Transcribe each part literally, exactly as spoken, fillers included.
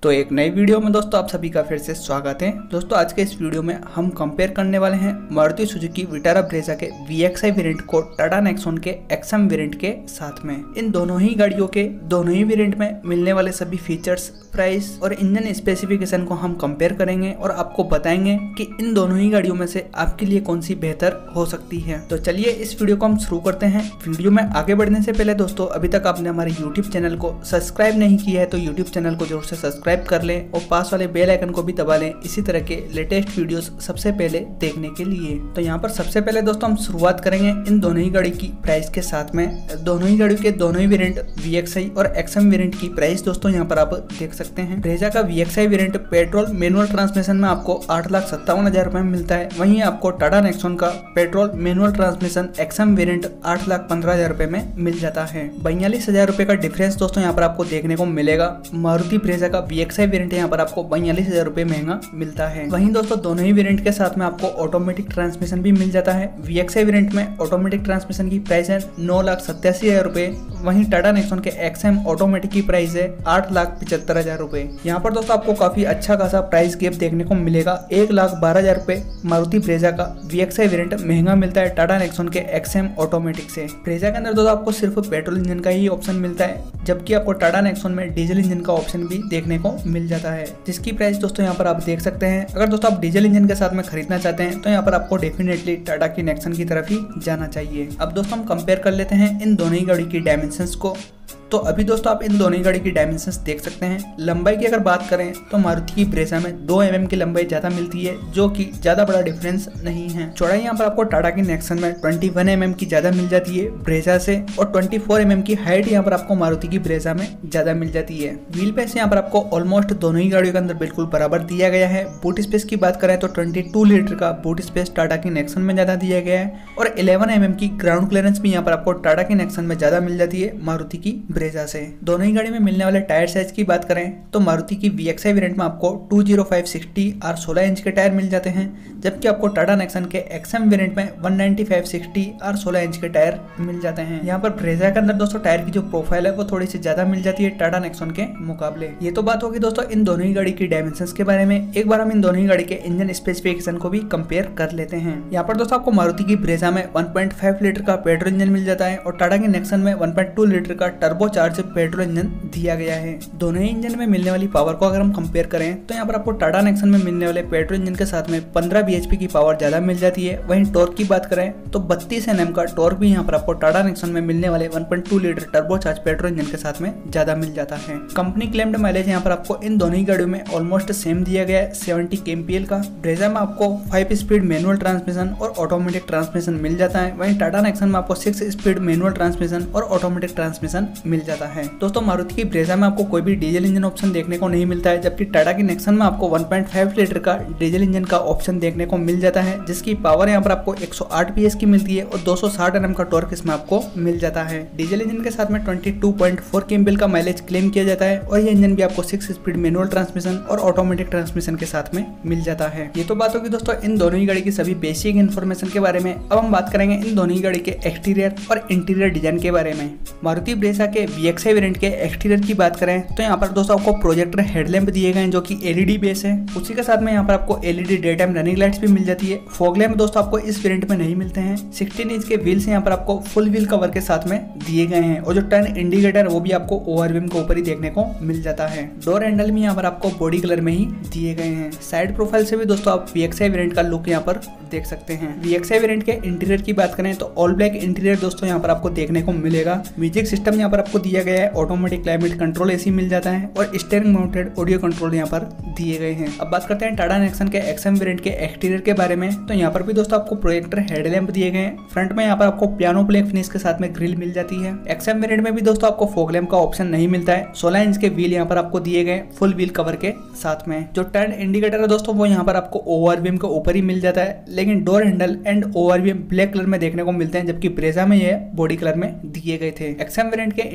तो एक नई वीडियो में दोस्तों आप सभी का फिर से स्वागत है। दोस्तों आज के इस वीडियो में हम कंपेयर करने वाले हैं मारुति सुजुकी विटारा ब्रेजा के वी एक्स आई वेरिएंट को टाटा नेक्सॉन के एक्स एम वेरिएंट के साथ में। इन दोनों ही गाड़ियों के दोनों ही वेरिएंट में मिलने वाले सभी फीचर्स, प्राइस और इंजन स्पेसिफिकेशन को हम कंपेयर करेंगे और आपको बताएंगे कि इन दोनों ही गाड़ियों में से आपके लिए कौन सी बेहतर हो सकती है। तो चलिए इस वीडियो को हम शुरू करते हैं। वीडियो में आगे बढ़ने से पहले दोस्तों अभी तक आपने हमारे यूट्यूब चैनल को सब्सक्राइब नहीं किया है तो यूट्यूब चैनल को जरूर से सब्सक्राइब कर लें और पास वाले बेल आइकन को भी दबा लें इसी तरह के लेटेस्ट वीडियोस सबसे पहले देखने के लिए। तो यहाँ पर सबसे पहले दोस्तों हम शुरुआत करेंगे इन दोनों ही गाड़ी की प्राइस के साथ में। दोनों ही गाड़ियों के दोनों ही वेरिएंट वी एक्स आई और एक्स एम वेरिएंट की प्राइस दोस्तों यहाँ पर आप देख सकते हैं। ब्रेजा का V X I variant petrol manual transmission में आपको आठ लाख सत्तावन हजार रुपए में मिलता है। वहीं आपको टाटा नेक्सॉन का petrol manual transmission X M variant आठ लाख पंद्रह हजार रुपए में मिल जाता है। बयालीस हजार रुपए का डिफरेंस दोस्तों यहाँ पर आपको देखने को मिलेगा। मारुति ब्रेजा का वी एक्स आई वेरिएंट यहाँ पर आपको बयालीस हजार रुपए महंगा मिलता है। वहीं दोस्तों दोनों ही वेरिएंट के साथ में आपको ऑटोमेटिक ट्रांसमिशन भी मिल जाता है। वी एक्स आई वेरिएंट में ऑटोमेटिक ट्रांसमिशन की प्राइस है नौ लाख सत्तासी हजार रुपए। वहीं टाटा नेक्सॉन के एक्स एम ऑटोमेटिक की प्राइस है आठ लाख पिछहत्तर हजार रुपए। यहाँ पर दोस्तों आपको काफी अच्छा खासा प्राइस गैप देखने को मिलेगा। एक लाख बारह हजार रुपए मारुति ब्रेजा का वी एक्स आई वेरिएंट महंगा मिलता है टाटा नेक्सॉन के एक्स एम ऑटोमेटिक से। ब्रेजा के अंदर दोस्तों आपको सिर्फ पेट्रोल इंजन का ही ऑप्शन मिलता है, जबकि आपको टाटा नेक्सॉन में डीजल इंजन का ऑप्शन भी देखने को मिल जाता है, जिसकी प्राइस दोस्तों यहाँ पर आप देख सकते हैं। अगर दोस्तों आप डीजल इंजन के साथ में खरीदना चाहते हैं तो यहाँ पर आपको डेफिनेटली टाटा की नेक्सन की तरफ ही जाना चाहिए। अब दोस्तों हम कंपेयर कर लेते हैं इन दोनों ही गाड़ी की डायमेंशंस को। तो अभी दोस्तों आप इन दोनों ही गाड़ी की डायमेंशंस देख सकते हैं। लंबाई की अगर बात करें तो मारुति की ब्रेजा में दो एम एम की लंबाई ज्यादा मिलती है, जो कि ज्यादा बड़ा डिफरेंस नहीं है। चौड़ाई यहाँ पर आपको टाटा की नेक्सन में इक्कीस एम एम की ज्यादा मिल जाती है ब्रेजा से, और चौबीस एम एम की हाइट यहाँ पर आपको मारुति की ब्रेजा में ज्यादा मिल जाती है। व्हील बेस यहाँ पर आपको ऑलमोस्ट दोनों ही गाड़ियों के अंदर बिल्कुल बराबर दिया गया है। बूट स्पेस की बात करें तो बाईस लीटर का बूट स्पेस टाटा की नेक्सन में ज्यादा दिया गया है, और ग्यारह एम एम की ग्राउंड क्लियरेंस भी यहाँ पर आपको टाटा की नेक्सन में ज्यादा मिल जाती है मारुति की ब्रेजा से। दोनों ही गाड़ी में मिलने वाले टायर साइज की बात करें तो मारुति की वी एक्स आई वेरिएंट में आपको two zero five sixty R सोलह इंच के टायर मिल जाते हैं, जबकि आपको टाटा नेक्सन के एक्स एम वेरिएंट में one ninety five sixty R सोलह इंच के टायर मिल जाते हैं। यहाँ पर ब्रेजा के अंदर दोस्तों टायर की जो प्रोफाइल है वो थोड़ी सी ज्यादा मिल जाती है टाटा नेक्सन के मुकाबले। ये तो बात होगी दोस्तों इन दोनों ही गाड़ी की डायमेंशंस के बारे में। एक बार हम इन दोनों ही गाड़ी के इंजन स्पेसिफिकेशन को भी कंपेयर कर लेते हैं। यहाँ पर दोस्तों आपको मारुति की ब्रेजा में वन पॉइंट फाइव लीटर का पेट्रोल इंजन मिल जाता है, और टाटा की नेक्सन में वन पॉइंट टू लीटर का टर्बो चार्ज पेट्रोल इंजन दिया गया है। दोनों ही इंजन में मिलने वाली पावर को अगर हम कंपेयर करें तो यहाँ पर आपको टाटा नेक्सन में मिलने वाले पेट्रोल इंजन के साथ में पंद्रह बी एच पी की पावर ज्यादा मिल जाती है। वहीं टॉर्क की बात करें तो बत्तीस एन एम का टॉर्क भी यहाँ पर आपको टाटा नेक्सन में मिलने वाले one point two litre turbo charge petrol engine के साथ में ज्यादा मिल जाता है। कंपनी क्लेम्ड माइलेज यहाँ पर आपको इन दोनों ही गाड़ियों में ऑलमोस्ट सेम दिया गया है, seventy K M P L का। ब्रेजा में आपको फाइव स्पीड मैनुअल ट्रांसमिशन और ऑटोमेटिक ट्रांसमिशन मिल जाता है। वहीं टाटा नेक्सन में आपको सिक्स स्पीड मैनुअल ट्रांसमिशन और ऑटोमेटिक ट्रांसमिशन मिल जाता है। दोस्तों मारुति की ब्रेजा में आपको कोई भी डीजल इंजन ऑप्शन देखने को नहीं मिलता है, जबकि टाटा की नेक्सन में आपको वन पॉइंट फाइव लीटर का डीजल इंजन का ऑप्शन देखने को मिल जाता है, जिसकी पावर यहाँ पर आपको एक सौ आठ पी एस की मिलती है और दो सौ साठ एन एम का टॉर्क इसमें आपको मिल जाता है। डीजल इंजन के साथ में बाईस point four K M P L का माइलेज क्लेम किया जाता है, और ये इंजन भी आपको सिक्स स्पीड मैनुअल ट्रांसमिशन और ऑटोमेटिक ट्रांसमिशन के साथ में मिल जाता है। ये तो बात होगी दोस्तों इन दोनों ही गाड़ी की सभी बेसिक इन्फॉर्मेशन के बारे में। अब हम बात करेंगे इन दोनों ही गाड़ी के एक्सटीरियर और इंटीरियर डिजाइन के बारे में। मारुति ब्रेजा के वी एक्स आई वेरिएंट के एक्सटीरियर की बात करें तो यहाँ पर दोस्तों आपको प्रोजेक्टर हेडलैम्प दिए गए हैं जो कि एल ई डी बेस है। उसी के साथ में यहाँ पर आपको L E D daytime running lights भी मिल जाती है। फॉग लैम्प दोस्तों आपको इस वेरिएंट में नहीं मिलते हैं। सोलह इंच के व्हील्स यहाँ पर आपको फुल व्हील कवर के साथ में दिए गए हैं, और जो टर्न इंडिकेटर वो भी आपको ओवरव्हील के ऊपर ही देखने को मिल जाता है। डोर हैंडल भी यहाँ पर आपको बॉडी कलर में ही दिए गए हैं। साइड प्रोफाइल से भी दोस्तों आप वी एक्स आई वेरिएंट का लुक यहाँ पर देख सकते हैं। वी एक्स आई वेरिएंट के इंटीरियर की बात करें तो ऑल ब्लैक इंटीरियर दोस्तों यहाँ पर आपको देखने को मिलेगा। म्यूजिक सिस्टम यहाँ पर आपको दिया गया है, ऑटोमेटिक क्लाइमेट कंट्रोल एसी मिल जाता है, और स्टीयरिंग माउंटेड ऑडियो कंट्रोल यहाँ पर दिए गए हैं। अब बात करते हैं टाटा नेक्सन के एक्स एम वेरिएंट के एक्सटीरियर के बारे में। तो यहाँ पर भी दोस्तों आपको प्रोजेक्टर हेडलैम्प दिए गए हैं। फ्रंट में यहाँ पर आपको पियानो ब्लैक फिनिश के साथ में ग्रिल मिल जाती है। एक्स एम वेरिएंट में भी दोस्तों आपको फॉग लैम्प का ऑप्शन नहीं मिलता है। सोलह इंच के व्हील यहाँ पर आपको दिए गए फुल व्हील कवर के साथ में। जो टर्न इंडिकेटर है दोस्तों वो यहाँ पर आपको ओवरव्हील के ऊपर ही मिल जाता है, लेकिन door handle and over wheel black colour में देखने को मिलते हैं, जबकि ब्रेजा में ये बॉडी कलर में दिए गए थे। एक्स एम वेरिएंट के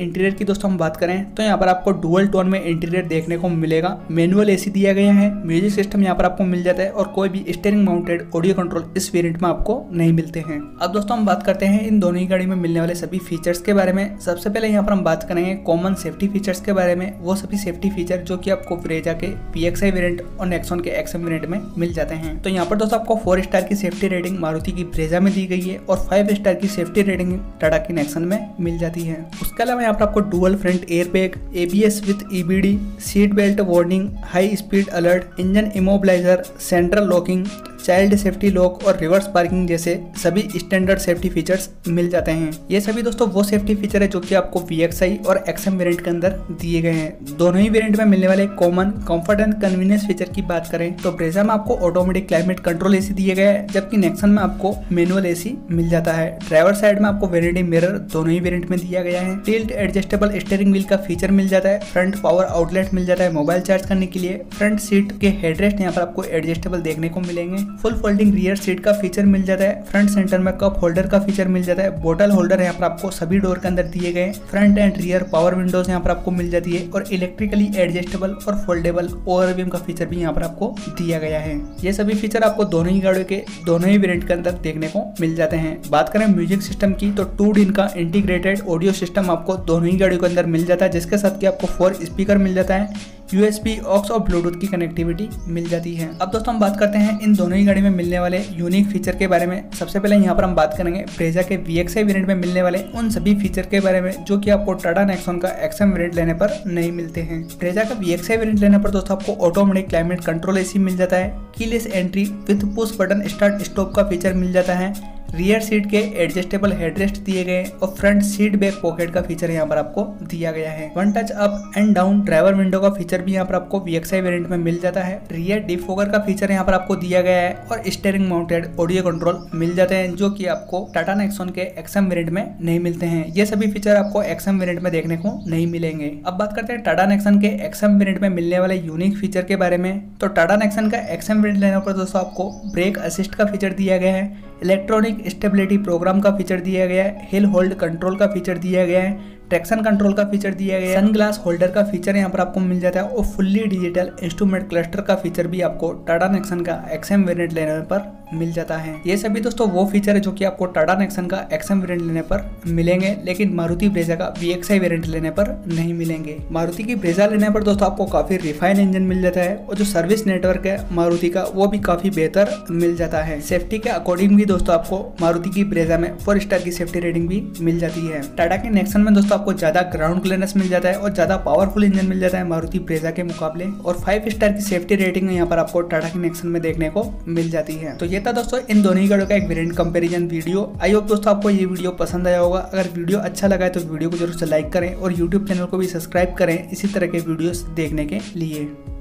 इंटीरियर की दोस्तों हम बात करें तो यहाँ पर आपको डुअल टोन में इंटीरियर देखने को मिलेगा। मैनुअल एसी दिया गया है, म्यूजिक सिस्टम यहाँ पर आपको मिल जाता है और कोई भी स्टीयरिंग माउंटेड ऑडियो कंट्रोल इस वेरिएंट में आपको नहीं मिलते हैं। अब दोस्तों हम बात करते हैं इन दोनों ही गाड़ी में मिलने वाले सभी फीचर्स के बारे में। सबसे पहले यहाँ पर हम बात करेंगे कॉमन सेफ्टी फीचर्स के बारे में। वो सभी सेफ्टी फीचर जो कि आपको ब्रेजा के वी एक्स आई वेरिएंट और नेक्सॉन के एक्सएम वेरिएंट में मिल जाते हैं। तो यहाँ पर दोस्तों आपको फोर स्टार की सेफ्टी रेटिंग मारुति की ब्रेजा में दी गई है और फाइव स्टार की सेफ्टी रेटिंग टाटा की नेक्सॉन में मिल जाती है। उसके अलावा यहाँ पर आपको dual front air bag, ABS with EBD, seat belt warning, high speed alert, engine immobiliser, central locking, child safety lock और रिवर्स पार्किंग जैसे सभी स्टैंडर्ड सेफ्टी फीचर्स मिल जाते हैं। ये सभी दोस्तों वो सेफ्टी फीचर है जो कि आपको वी एक्स आई और एक्सएम वेरिएंट के अंदर दिए गए हैं। दोनों ही वेरिएंट में मिलने वाले common comfort and convenience feature की बात करें तो ब्रेजा में आपको ऑटोमेटिक क्लाइमेट कंट्रोल एसी दिया गया है, जबकि नेक्सॉन में आपको मैनुअल एसी मिल जाता है। ड्राइवर साइड में आपको वैनिटी मिरर दोनों ही वेरिएंट में दिया गया है। टिल्ट एडजस्टेबल स्टीयरिंग व्हील का फीचर मिल जाता है। फ्रंट पावर आउटलेट मिल जाता है मोबाइल चार्ज करने के लिए। फ्रंट सीट के हेडरेस्ट यहाँ पर आपको एडजस्टेबल देखने को मिलेंगे। फुल फोल्डिंग रियर सीट का फीचर मिल जाता है। फ्रंट सेंटर में कप होल्डर का फीचर मिल जाता है। बोतल होल्डर यहाँ पर आपको सभी डोर के अंदर दिए गए। Front and rear power windows यहाँ पर आपको मिल जाती है और इलेक्ट्रिकली एडजस्टेबल और फोल्डेबल ओवरव्यू का फीचर भी यहाँ पर आपको दिया गया है। ये सभी फीचर आपको दोनों ही गाड़ियों के दोनों ही वेरिएंट के अंदर देखने को मिल जाते हैं। बात करें म्यूजिक सिस्टम की तो टू डिन का इंटीग्रेटेड ऑडियो सिस्टम आपको दोनों ही गाड़ियों के अंदर मिल जाता है, जिसके साथ कि आपको फोर स्पीकर मिल जाता है, यूएसबी, ऑक्स और ब्लूटूथ की कनेक्टिविटी मिल जाती है। अब दोस्तों हम बात करते हैं इन दोनों ही गाड़ी में मिलने वाले यूनिक फीचर के बारे में। सबसे पहले यहाँ पर हम बात करेंगे ब्रेजा के वी एक्स आई वेरिएंट में मिलने वाले उन सभी फीचर के बारे में जो कि आपको टाटा नेक्सॉन का एक्सएम वेरिएंट लेने पर नहीं मिलते हैं। ब्रेजा का वी एक्स आई वेरिएंट लेने पर दोस्तों आपको ऑटोमेटिक क्लाइमेट कंट्रोल एसी मिल जाता है। Keyless entry with push button start stop का फीचर मिल जाता है। रियर सीट के एडजस्टेबल हेडरेस्ट दिए गए और फ्रंट सीट बैक पॉकेट का फीचर यहाँ पर आपको दिया गया है। One touch up and down driver window का फीचर भी यहाँ पर आपको वी एक्स आई वेरिएंट में मिल जाता है। रियर डिफोगर का फीचर यहाँ पर आपको दिया गया है और स्टीयरिंग माउंटेड ऑडियो कंट्रोल मिल जाते हैं जो कि आपको टाटा नेक्सॉन के एक्सएम वेरिएंट में नहीं मिलते हैं। ये सभी फीचर आपको एक्सएम वेरिएंट में देखने को नहीं मिलेंगे। अब बात करते हैं टाटा नेक्सॉन के एक्सएम वेरिएंट में मिलने वाले यूनिक फीचर के बारे में। तो टाटा नेक्सॉन का एक्सएम वेरिएंट लेने पर दोस्तों आपको ब्रेक असिस्ट का फीचर दिया गया है, इलेक्ट्रॉनिक स्टेबिलिटी प्रोग्राम का फीचर दिया गया है, हिल होल्ड कंट्रोल का फीचर दिया गया है, ट्रैक्शन कंट्रोल का फीचर दिया गया है, सन ग्लास होल्डर का फीचर यहाँ पर आपको मिल जाता है और फुल्ली डिजिटल इंस्ट्रूमेंट क्लस्टर का फीचर भी आपको टाटा नेक्सॉन का एक्सएम वेरिएंट लेने पर मिल जाता है। ये सभी दोस्तों वो फीचर है जो कि आपको टाटा नेक्सॉन का एक्सएम वेरिएंट लेने पर मिलेंगे, लेकिन मारुति ब्रेजा का वी एक्स आई वेरिएंट लेने पर नहीं मिलेंगे। मारुति की ब्रेजा लेने पर दोस्तों आपको काफी रिफाइन इंजन मिल जाता है और जो सर्विस नेटवर्क है मारुति का वो भी काफी बेहतर मिल जाता है। सेफ्टी के अकॉर्डिंग भी दोस्तों आपको मारुति की ब्रेजा में फोर स्टार की सेफ्टी रेटिंग भी मिल जाती है। टाटा के नेक्सॉन में दोस्तों आपको ज्यादा ग्राउंड क्लियरेंस मिल जाता है और ज्यादा पावरफुल इंजन मिल जाता है मारुति ब्रेजा के मुकाबले, और फाइव स्टार की सेफ्टी रेटिंग यहाँ पर आपको टाटा के नेक्सॉन में देखने को मिल जाती है। तो ये था दोस्तों इन दोनों ही गाड़ियों का एक variant comparison video. I hope दोस्तों आपको ये वीडियो पसंद आया होगा। अगर वीडियो अच्छा लगा है तो वीडियो को जरूर से लाइक करें और यूट्यूब चैनल को भी सब्सक्राइब करें इसी तरह के वीडियोस देखने के लिए।